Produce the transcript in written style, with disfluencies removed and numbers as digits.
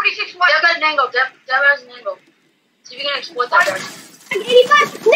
46 white. Deb has an angle. Deb has an angle. See if you can exploit that, guys. I'm 85.